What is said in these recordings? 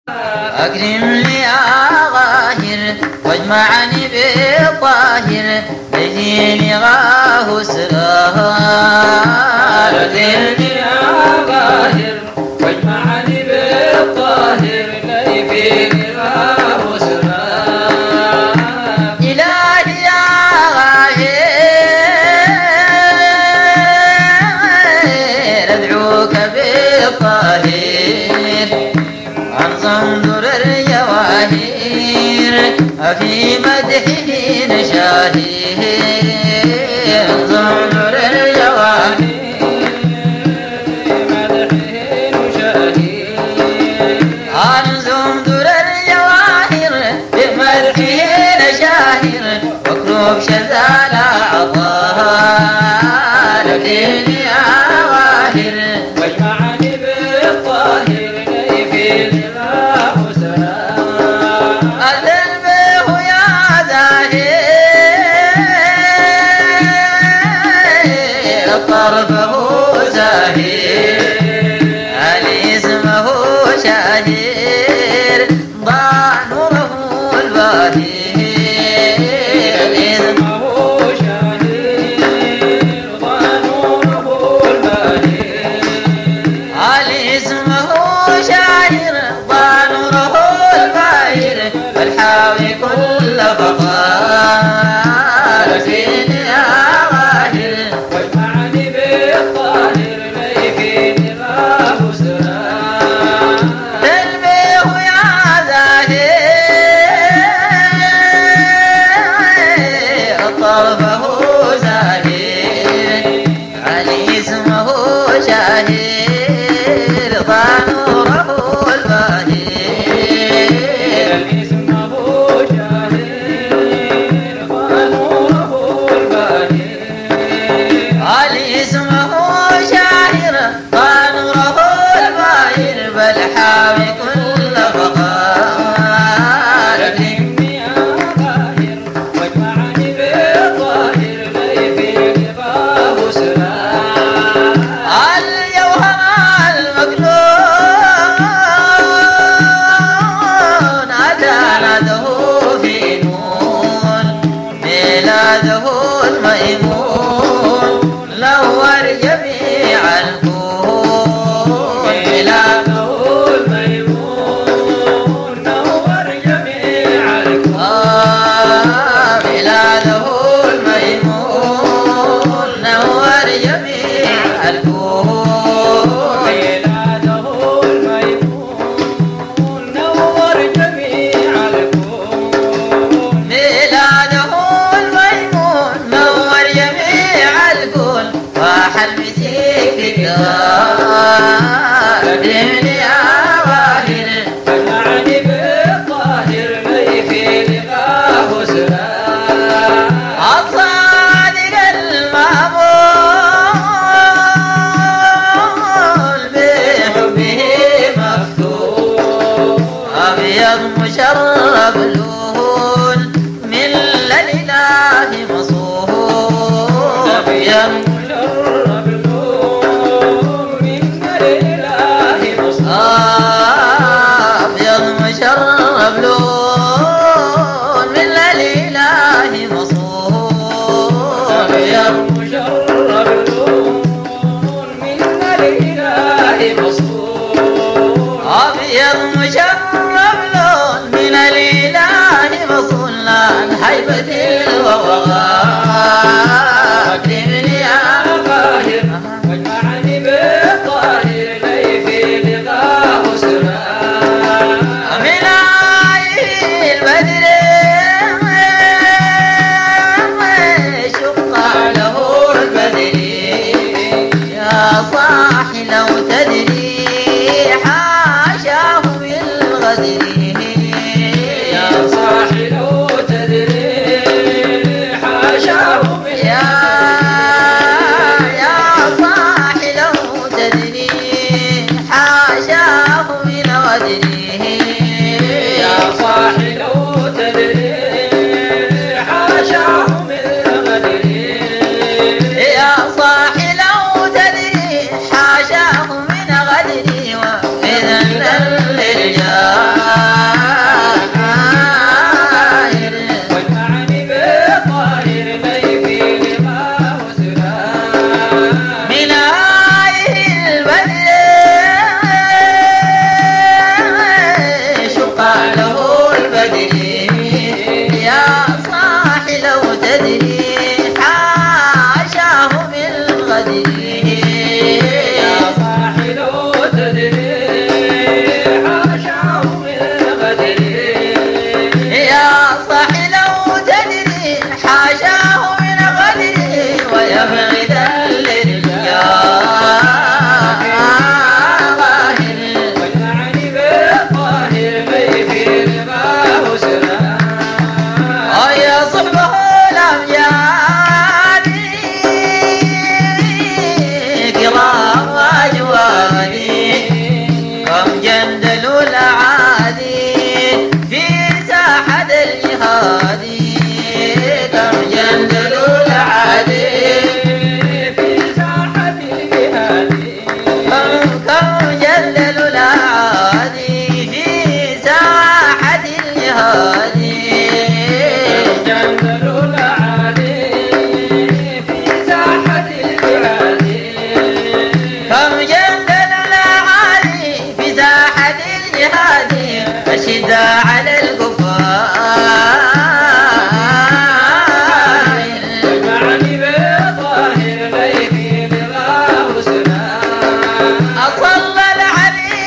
أكرمني يا غاهر واجمعني بالطاهر ليلي غاه سرار. أكرمني يا غاهر واجمعني بالطاهر ليلي غاه سرار. إلهي يا غاهر أدعوك بالطاهر انظر الجواهر في مدحه نشاهير. انظر الجواهر انظر الجواهر بمدحه نشاهر واكرب شذا العطاء لكن يا غاهر واجمعني بالطاهر ليلي غاه سرار. أذنبه يا زاهر طرفه زاهر علي اسمه شاهر ضاع نوره الباهر. اسمه شاهر ضاع نوره الباهر. علي اسمه شاهر ضاع نوره الباهر فالحاوي كل فقار. لكن يا غاهر واجمعني بالطاهر ليلي غاه سرار. تلبيه يا زاهر طرفه زاهر علي اسمه شاهر ضاع نوره الباهر. اسمه شاهر ضاع نوره الباهر. علي اسمه شاهر ضاع نوره الباهر فالحاوي كل فقار. أكرمني يا غاهر واجمعني بالطاهر ليلي غاه سرار. الجوهر المكنون أدانته في نون ميلاده الميمون نور جميع الكون. ميلاده الميمون نور جميع ميلاده الميمون نور جميع الكون. ميلاده الميمون نور جميع الكون. ميلاده الميمون نور جميع الكون وحل مسيك الدار. أكرمني يا غاهر واجمعني بالطاهر ليلي غاه سرار. الصادق المامول بحبه مفتون أبيض مشرب لون من الإله مصون. أبيض مشرب اللون من الإله مصطفى. أبيض مشرب لون من الإله مصون. أبيض مشرب اللون من الإله مصطفى. أبيض مشرب لون من الإله مصون عن هيبة الوغى. أكرمني يا غاهر واجمعني بالطاهر ليلي غاه سرار. من عين البدر شق له البدر يا صاحي لو تدري حاشاه بالغدر. يا صاحي لو تدري حاشاه يا صاحي لو تدري حاشاه من غدره. يا صاحي لو تدري حاشاه من غدره. يا صاحي لو تدري حاشاه من غدره وإذا للرجال قديم الشدة على القفايل معني بطاهر ليكي بغاه سنان أصلى العلي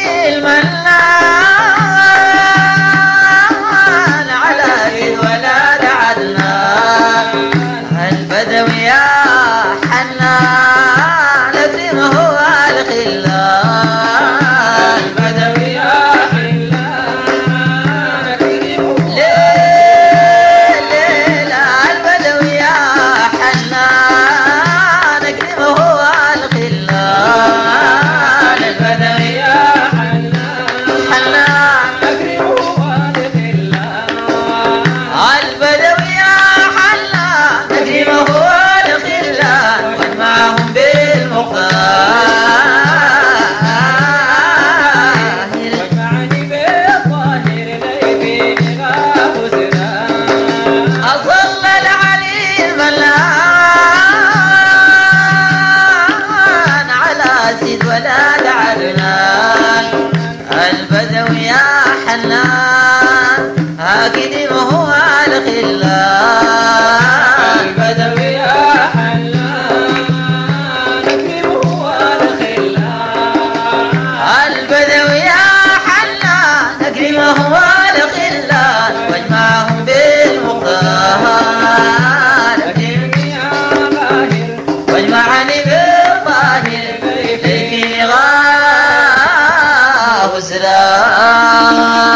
المنان على سيد ولاد عدنان البدوي يا حنان اسمه الخلان البدوي يا حلان أكرمه ليل ليل البدوي يا حنان اكرمه الخلان البدوي يا حلان حنان أكرمه والخلان البدوي يا حنان اكرمه الخلان واجمعهم بالمختار ومعني بالظاهر ليكي بغاه سنان أصلى العلي الملان على سيد ولاد عدنان البدوي يا حنان هكذا هو الخلان البدوي يا حلان أكرمه والخلان البدوي يا حنان أكرمه الخلان واجمعهم بالمختار أكرمني يا باهر واجمعني بالظاهر لكي غاه سلام